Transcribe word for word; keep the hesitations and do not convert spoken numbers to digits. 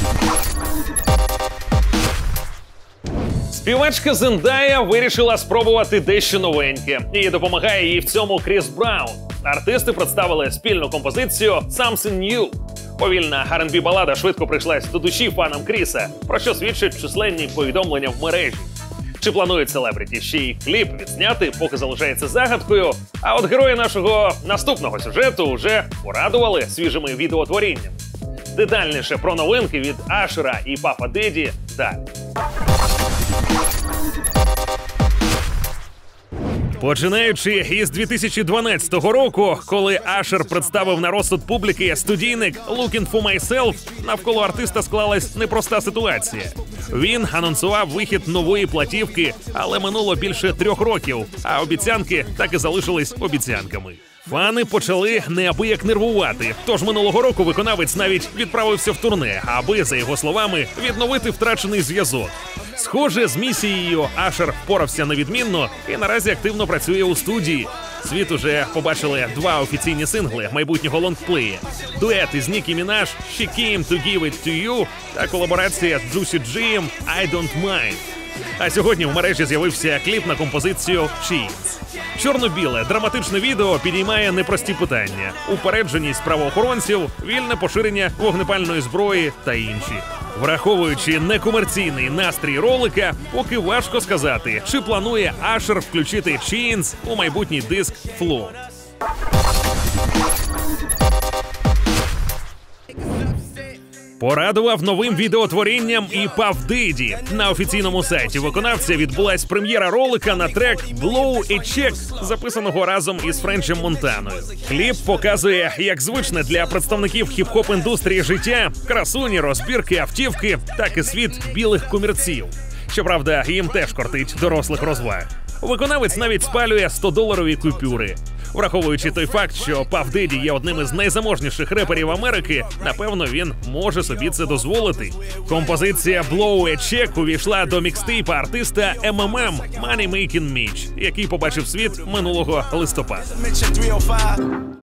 Співачка Зендая вирішила спробувати дещо новеньке. І допомагає їй в цьому Кріс Браун. Артисти представили спільну композицію «Something New». Повільна ар енд бі-балада швидко прийшлась до душі фанам Кріса, про що свідчать численні повідомлення в мережі. Чи планують селебріті ще й кліп відзняти, поки залишається загадкою. А от герої нашого наступного сюжету вже порадували свіжими відеотворіннями. Детальніше про новинки від Ашера і Пафа Деді далі. Починаючи із дві тисячі дванадцятого року, коли Ашер представив на розсуд публіки студійник «Looking for Myself», навколо артиста склалась непроста ситуація. Він анонсував вихід нової платівки, але минуло більше трьох років, а обіцянки так і залишились обіцянками. Фани почали неабияк нервувати, тож минулого року виконавець навіть відправився в турне, аби, за його словами, відновити втрачений зв'язок. Схоже, з місією Ашер впорався невідмінно і наразі активно працює у студії. Світ уже побачили два офіційні сингли майбутнього лонгплея. Дует із Нікі Мінаж «She Came to Give It to You» та колаборація з Juicy J «I Don't Mind». А сьогодні в мережі з'явився кліп на композицію «Cheese». Чорно-біле драматичне відео підіймає непрості питання: упередженість правоохоронців, вільне поширення вогнепальної зброї та інші. Враховуючи некомерційний настрій ролика, поки важко сказати, чи планує Ашер включити «Cheese» у майбутній диск «Flow». Порадував новим відеотворінням і Паф Деді. На офіційному сайті виконавця відбулась прем'єра ролика на трек «Blow a Check», записаного разом із Френчем Монтаною. Кліп показує, як звичне для представників хіп-хоп-індустрії життя, красуні, розбірки, автівки, так і світ білих комірців. Щоправда, їм теж кортить дорослих розваг. Виконавець навіть спалює сто-доларові купюри. Враховуючи той факт, що Паф Деді є одним із найзаможніших реперів Америки, напевно, він може собі це дозволити. Композиція «Blow a Check» увійшла до мікстейпа артиста ем ем ем «Money Making Mitch», який побачив світ минулого листопада.